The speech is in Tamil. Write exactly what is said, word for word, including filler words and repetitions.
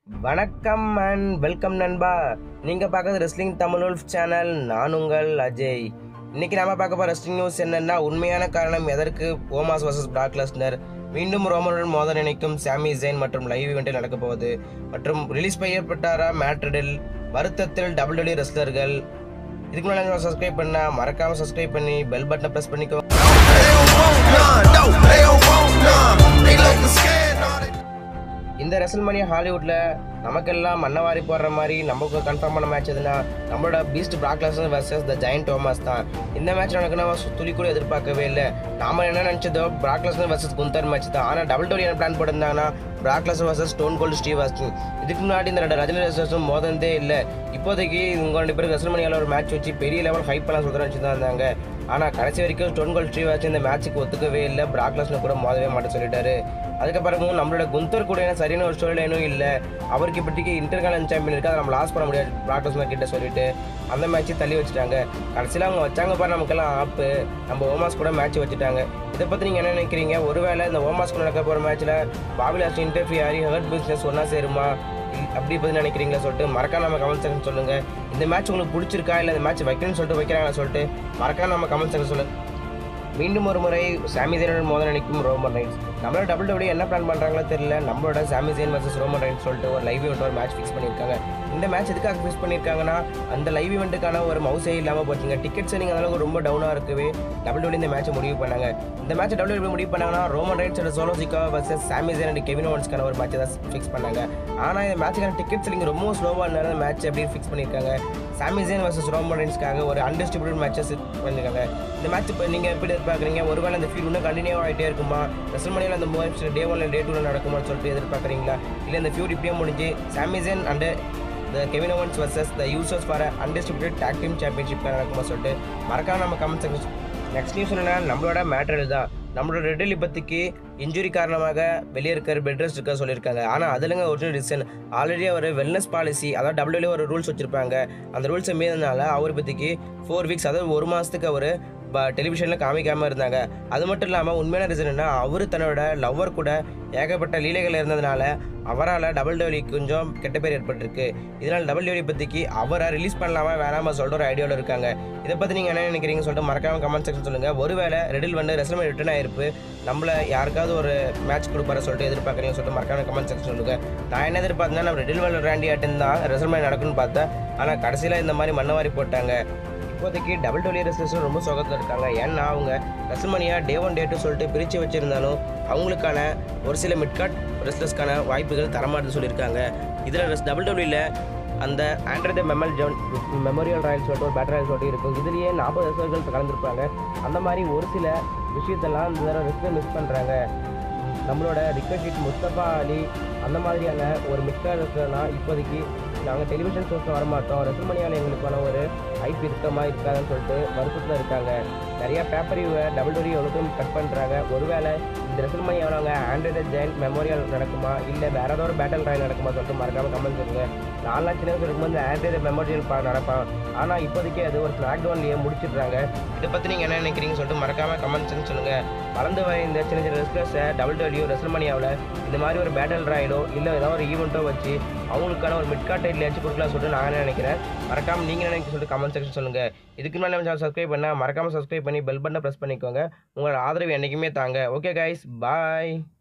வணக்கம் அண்ட் வெல்கம் நண்பா. நீங்கள் பார்க்குறது ரெஸ்லிங் தமிழ் உல்ஃப் சேனல். நான் உங்கள் அஜய். இன்றைக்கி நம்ம பார்க்க போகிற ரெஸ்லிங் நியூஸ் என்னென்னா, உண்மையான காரணம் எதற்கு ஓமாஸ் வர்சஸ் பிராக் லெஸ்னர் மீண்டும் ரோமனுடன் மோத நினைக்கும் சாமி ஜெயின் மற்றும் லைவ் இவெண்ட்டில் நடக்க போகுது, மற்றும் ரிலீஸ் செய்யப்பட்டாரா மேட் ரிடில், வருத்தத்தில் டபுள் டபிள்யூ ரெஸ்லர்கள். இதுக்கு முன்னாடி சப்ஸ்கிரைப் பண்ணால் மறக்காமல் சப்ஸ்கிரைப் பண்ணி பெல் பட்டனை ப்ரெஸ் பண்ணிக்கோ. இந்த ரெசல்மனியா ஹாலிவுட்டில் நமக்கெல்லாம் மண்ணவாரி போடுற மாதிரி நமக்கு கன்ஃபார்மான மேட்ச் எதுனா நம்மளோட beast Brock Lesnar versus the giant Omos தான். இந்த மேட்ச் எனக்கு நம்ம துளி கூட எதிர்பார்க்கவே இல்லை. நாம என்ன நினச்சதோ Brock Lesnar versus Gunther match தான். ஆனால் டபுள் டபிள்யூ என்ன பிளான் போட்டிருந்தாங்கன்னா Brock Lesnar versus Stone Cold Steve Austin. இதுக்கு முன்னாடி இந்த ரெண்டு ரஜினி ரெஸ்லர்ஸும் மோதந்தே இல்லை. இப்போதைக்கு இவங்க ரெண்டு பேருக்கு ரெசல்மனியாவில் ஒரு மேட்ச் வச்சு பெரிய லெவல் ஹைப் பண்ணலாம் சொல்கிற வச்சு தான் இருந்தாங்க. ஆனால் கடைசி வரைக்கும் ஸ்டோன் கோல்டு ஸ்டீவ் ஆஸ்டின் இந்த மேட்ச்சுக்கு ஒத்துக்கவே இல்லை. பிராக் லெஸ்னர் கூட மோதவே மாட்டேன்னு சொல்லிட்டாரு. அதுக்கப்புறமும் நம்மளோட குந்தர் கூட என்ன சரியான ஒரு ஸ்டோரி லைனும் இல்லை. அவருக்கு இப்படிக்கு இன்டர்கான்டினல் சாம்பியன் இருக்குது, அதை நம்ம லாஸ் பண்ண முடியாது பிராக் லெஸ்னர் கிட்ட சொல்லிட்டு அந்த மேட்ச்சு தள்ளி வச்சுட்டாங்க. கடைசியில் அவங்க வச்சாங்க பாரு நமக்கெல்லாம் ஆப்பு, நம்ம ஓமாஸ் கூட மேட்ச் வச்சுட்டாங்க. இதை பற்றி நீங்கள் என்ன நினைக்கிறீங்க? ஒருவேளை இந்த ஓமாஸ் கூட நடக்க போகிற மேட்ச்சில் பாபி லாஸ்டின் இன்டர்ஃபியர் ஆகி ஹர்ட் பிஸ்னஸ் ஒன்றா சேருமா அப்படி பற்றி நினைக்கிறீங்களா சொல்லிட்டு மறக்காம நம்ம கமெண்ட் செக்ஷன் சொல்லுங்கள். இந்த மேட்ச் உங்களுக்கு பிடிச்சிருக்கா இல்லை இந்த மேட்ச் வைக்கணும்னு சொல்லிட்டு வைக்கிறாங்களா சொல்லிட்டு மறக்காம நம்ம கமெண்ட் செக்ஷன் சொல்லுங்கள். மீண்டும் ஒரு முறை சாமி ஜெயினுடன் மோத நினைக்கும் ரோமன் ரைன்ஸ். நம்மளோட டபுள் டபிள்யூ என்ன பிளான் பண்ணுறாங்களோ தெரியல. நம்மளோட சாமி ஜெயின் வர்சஸ் ரோமன் ரைன்ஸ் சொல்லிட்டு ஒரு லைவ் இவெண்ட் ஒரு மேட்ச் ஃபிக்ஸ் பண்ணியிருக்காங்க. இந்த மேட்ச் எதுக்காக ஃபிக்ஸ் பண்ணியிருக்காங்கன்னா, அந்த லைவ் இவெண்ட்டுக்கான ஒரு மவுசே இல்லாமல் போச்சுங்க. டிக்கெட் செல்லிங் அதனால ரொம்ப டவுனாக இருக்கவே டபுள் டபிள்யூ இந்த மேட்ச்சை முடிவு பண்ணாங்க. இந்த மேட்ச் டபுள் டபிள்யூ முடிவு பண்ணாங்கன்னா Roman Reigns and Solo Sikoa versus Sami Zayn and Kevin ஓவன்ஸ்க்கான ஒரு மேட்சை தான் ஃபிக்ஸ் பண்ணாங்க. ஆனால் இந்த மேட்சுக்கான டிக்கெட் செல்லிங் ரொம்ப ஸ்லோவாக இருந்தாலும் மேட்ச் எப்படி ஃபிக்ஸ் பண்ணியிருக்காங்க. சாமி ஜெயின் வர்சஸ் ரோமன் ரைன்ஸ்க்காக ஒரு அன்டிஸ்ட்ரிபியூட்டட் மேட்சஸ் பண்ணியிருக்காங்க. இந்த மேட்ச் இப்போ நீங்கள் எப்படி எதிர்பார்க்குறீங்க? ஒருவேளை அந்த ஃபீல் இன்னும் கண்டினியூ ஆகிட்டே இருக்குமா? ரெசல்மனியாவில் அந்த மேட்ச் டே ஒன்ல டே டூவில் நடக்குமான்னு சொல்லிட்டு எதிர்பார்க்குறீங்களா? இல்லை இந்த ஃபியூட் இப்படியே முடிஞ்சு Sami Zayn and the Kevin Owens versus the யூசர்ஸ் for undisputed tag team championship நடக்குமா சொல்லிட்டு மறக்காம நம்ம கமெண்ட் செக்ஷன். நெக்ஸ்ட் நியூஸ் என்னன்னா, நம்மளோட மேட் ரிடில் தான். நம்மளோட ரெட்டில் இப்போதைக்கு இன்ஜுரி காரணமாக வெளியே இருக்கிற பெட் ரெஸ்ட் இருக்க சொல்லியிருக்காங்க. ஆனால் அதுலங்க ஒரிஜினல் ரீசன் ஆல்ரெடி ஒரு வெல்னஸ் பாலிசி, அதாவது டபிள்யூ ஒரு ரூல்ஸ் வச்சுருப்பாங்க. அந்த ரூல்ஸை மீறினால அவர் இப்போதைக்கு ஃபோர் வீக்ஸ் அதாவது ஒரு மாதத்துக்கு அவர் டெலிவிஷனில் காமிக்காமல் இருந்தாங்க. அது மட்டும் இல்லாமல் உண்மையான ரீசன் என்ன, அவர் தன்னோட லவ்வர் கூட ஏகப்பட்ட லீலைகள் இருந்ததுனால அவரால் டபுள் டபிள்யூ கொஞ்சம் கெட்ட பேர் ஏற்பட்டிருக்கு. இதனால் டபுள் டபிள்யூ பற்றிக்கு அவரை ரிலீஸ் பண்ணலாமா வேணாமா சொல்லிட்டு ஒரு ஐடியாவில் இருக்காங்க. இதை பற்றி நீங்கள் என்ன நினைக்கிறீங்கன்னு சொல்லிட்டு மறக்காம கமெண்ட் செக்ஷன் சொல்லுங்கள். ஒருவேளை ரெடில் வந்து ரெசல்மனியா ரிட்டர்ன் ஆகிருப்பு, நம்மளை யாருக்காவது ஒரு மேட்ச் கொடுப்பார சொல்லிட்டு எதிர்பார்க்குறீங்கன்னு சொல்லிட்டு மறக்காம கமெண்ட் செக்ஷன் சொல்லுங்கள். நான் என்ன எதிர்பார்த்தேன்னா, நம்ம ரெடில் வேல் ரேண்டி ஆட்டன் தான் ரெசல்மனியா நடக்குன்னு பார்த்தேன். ஆனால் கடைசியில் இந்த மாதிரி மண்ணவாரி போட்டாங்க. இப்போதைக்கு டபுள் டபிள்யூ ரெஸ்லர்ஸும் ரொம்ப சோகத்தில் இருக்காங்க. ஏன்னா அவங்க WrestleMania day one day two சொல்லிட்டு பிரித்து வச்சுருந்தாலும் அவங்களுக்கான ஒரு சில மிட்கார்ட் ரெஸ்லர்ஸ்க்கான வாய்ப்புகள் தரமாட்டுன்னு சொல்லியிருக்காங்க. இதில் ரெஸ் டபுள் டபிள்யூவில் அந்த ஆண்ட்ரே த மெமல் ஜோன் மெமோரியல் ராயல் சொல்லிட்டு ஒரு பேட்டர் ராயல் சொல்லிட்டு இருக்கும். இதுலேயே நாற்பது ரெஸ்லர்கள் கலந்துருப்பாங்க. அந்த மாதிரி ஒரு சில விஷயத்தெல்லாம் இந்த தடவை ரெஸ்லர் மிஸ் பண்ணுறாங்க. நம்மளோட ரிக்கர்ஷிட் முஸ்தபா அலி அந்த மாதிரியான ஒரு மிட்கார்ட் ரெஸ்லர்னால் இப்போதைக்கு நாங்கள் டெலிவிஷன் ஷோஸில் வரமாட்டோம், ரெசல்மனியாவில் எங்களுக்கான ஒரு ஹைப் இருக்கமா இருக்காதுன்னு சொல்லிட்டு வருத்தத்தில் இருக்காங்க. நிறையா பேப்பர் இவங்க டபுள் டபிள்யூ எவ்வளோக்கும் கட் பண்ணுறாங்க. ஒருவேளை இந்த ரெசல்மனியாவில் அவங்க ஆண்ட்ரே த ஜெயண்ட் மெமோரியல் நடக்குமா இல்லை வேறு ஏதாவது ஒரு பேட்டல் ராயல் நடக்குமா சொல்லிட்டு மறக்காமல் கமெண்ட் பண்ணுங்க. நாலாம் சின்ன வயசு இருக்கும்போது ஆண்ட்ரே த மெமோரியல் பா நடப்பான். ஆனால் இப்போதைக்கு அது ஒரு ஸ்நாக் டவுன்லேயே முடிச்சிடுறாங்க. இதை பற்றி நீங்கள் என்ன நினைக்கிறீங்கன்னு சொல்லிட்டு மறக்காமல் கமெண்ட்ஸ்ன்னு சொல்லுங்கள். வளர்ந்து வர இந்த சின்ன சின்ன ரெஸ்லர்ஸை டபுள் டபிள்யூ ரெசல்மனியாவில் இந்த மாதிரி ஒரு பேட்டல் ராயலோ இல்லை ஏதாவது ஒரு ஈவெண்ட்டோ வச்சு அவங்களுக்கான ஒரு மிட்கார்ட் டைட்டில் வச்சு கொடுக்கலாம் சொல்லிட்டு நான் என்ன நினைக்கிறேன். மறக்காமல் நீங்கள் என்ன சொல்லிட்டு கமெண்ட் செக்ஷன் சொல்லுங்கள். இதுக்கு மேலே நம்ம சப்ஸ்கிரைப் பண்ணால் மறக்காமல் சப்ஸ்கிரைப் பண்ணி பெல் பட்டனை ப்ரெஸ் பண்ணிக்கோங்க. உங்களோட ஆதரவு என்றைக்குமே தாங்க. ஓகே கைஸ், பாய்.